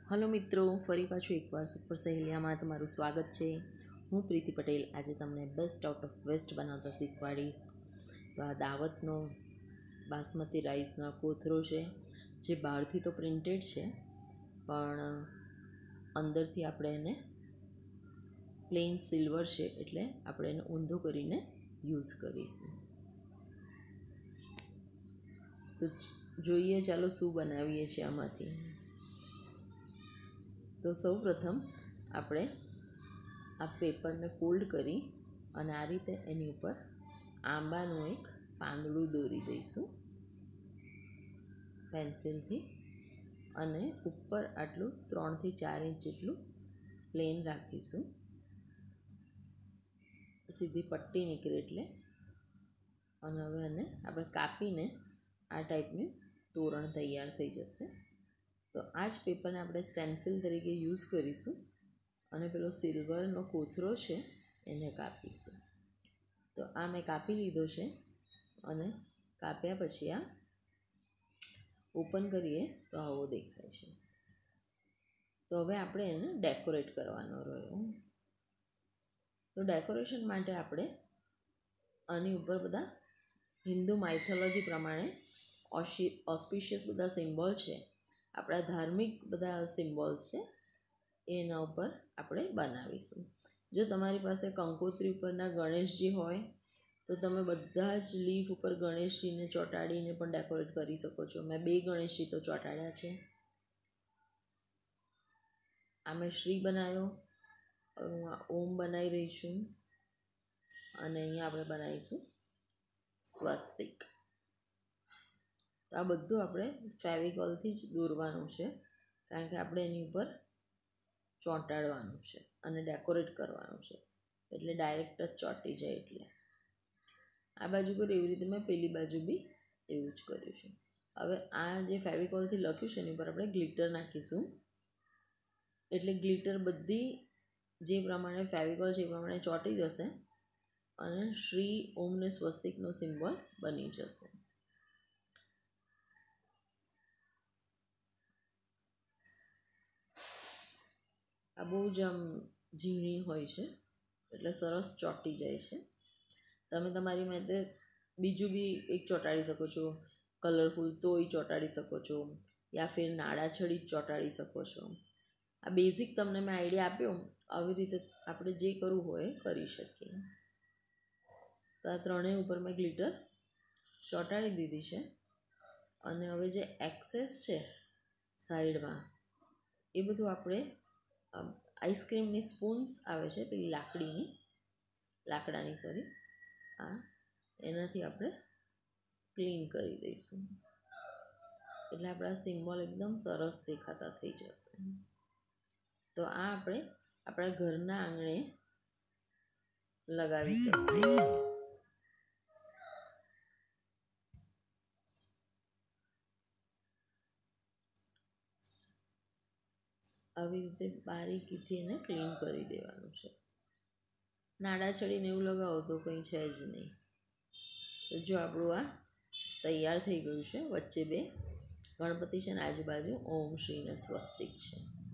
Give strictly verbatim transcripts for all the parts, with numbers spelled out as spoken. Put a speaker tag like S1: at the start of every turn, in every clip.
S1: Hello मित्रों, फरी पाछुं एकवार super सहेलियामां तमारुं स्वागत है। हूँ प्रीति पटेल आज तमने बेस्ट आउट ऑफ वेस्ट बनावता शीखवाड़ीश। तो आ दावतनो बासमती राइसनो कोथरो है, जे बहारथी तो प्रिंटेड है पण अंदरथी आपणे एने प्लेन सिल्वर है, एटले आपणे एने ऊंधो करीने यूज करीशुं। तो जोईए चालो शुं बनावीए छीए आमांथी। तो सौ प्रथम આપણે આ પેપરને ફોલ્ડ કરી અને આ રીતે એની ઉપર આંબાનું એક પાંદડું દોરી દઈશું પેન્સિલથી, અને ઉપર આટલું ત્રણથી ચાર ઇંચ જેટલું પ્લેન રાખીશું, સીધી પટ્ટી નીકળે એટલે. અને હવે એને આપણે કાપીને આ ટાઈપનું તોરણ તૈયાર થઈ જશે. તો આ જ પેપરને આપણે સ્ટેન્સિલ તરીકે યુઝ કરીશું અને પેલો સિલ્વરનો કોથરો છે એને કાપીશું. તો આ મેં કાપી લીધો છે અને કાપ્યા પછી આ ઓપન કરીએ તો આવો દેખાય છે. તો હવે આપણે એને ડેકોરેટ કરવાનો રહ્યો. તો ડેકોરેશન માટે આપણે આની ઉપર બધા હિન્દુ માઇથોલોજી પ્રમાણે ઓશી ઓસ્પિશિયસ બધા સિમ્બોલ છે, આપણા ધાર્મિક બધા સિમ્બોલ્સ છે, એના ઉપર આપણે બનાવીશું. જો તમારી પાસે કંકોત્રી ઉપરના ગણેશજી હોય તો તમે બધા જ લીફ ઉપર ગણેશજીને ચોંટાડીને પણ ડેકોરેટ કરી શકો છો. મેં બે ગણેશજી તો ચોંટાડ્યા છે. આ મેં શ્રી બનાવ્યો, હું આ ઓમ બનાવી રહી છું, અને અહીંયા આપણે બનાવીશું સ્વસ્તિક. તો આ બધું આપણે ફેવિકોલથી જ દોરવાનું છે, કારણ કે આપણે એની ઉપર ચોંટાડવાનું છે અને ડેકોરેટ કરવાનું છે, એટલે ડાયરેક્ટ જ ચોંટી જાય. એટલે આ બાજુ પર એવી રીતે મેં પેલી બાજુ બી એવું જ કર્યું છે. હવે આ જે ફેવિકોલથી લખ્યું છે એની ઉપર આપણે ગ્લિટર નાખીશું, એટલે ગ્લિટર બધી જે પ્રમાણે ફેવિકોલ છે એ પ્રમાણે ચોંટી જશે અને શ્રી ઓમ ને સ્વસ્તિકનો સિમ્બોલ બની જશે. આ બહુ જ આમ ઝીણી હોય છે એટલે સરસ ચોંટી જાય છે. તમે તમારી માટે બીજું બી એક ચોંટાડી શકો છો, કલરફુલ તોય ચોંટાડી શકો છો, યા ફિર નાળાછડી ચોંટાડી શકો છો. આ બેઝિક તમને મેં આઈડિયા આપ્યો, આવી રીતે આપણે જે કરવું હોય એ કરી શકીએ. તો આ ત્રણેય ઉપર મેં ગ્લિટર ચોંટાડી દીધી છે, અને હવે જે એક્સેસ છે સાઈડમાં એ બધું આપણે આઈસ્ક્રીમની સ્પૂન્સ આવે છે પેલી લાકડીની લાકડાની સોરી આ એનાથી આપણે ક્લીન કરી દઈશું, એટલે આપણા સિમ્બોલ એકદમ સરસ દેખાતા થઈ જશે. તો આ આપણે આપણા ઘરના આંગણે લગાવી શકીએ. આવી રીતે બારીકીથી એને ક્લીન કરી દેવાનું છે. નાડા છડીને એવું લગાવો તો કંઈ છે જ નહીં. તો જો આપણું આ તૈયાર થઈ ગયું છે. વચ્ચે બે ગણપતિ છે ને આજુબાજુ ઓમ શ્રી ને સ્વસ્તિક છે.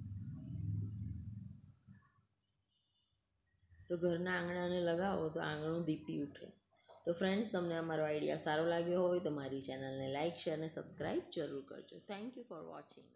S1: તો ઘરના આંગણાને લગાવો તો આંગણું દીપી ઉઠે. તો ફ્રેન્ડ્સ, તમને અમારો આઈડિયા સારો લાગ્યો હોય તો મારી ચેનલને લાઇક, શેર અને સબસ્ક્રાઈબ જરૂર કરજો. Thank you for watching.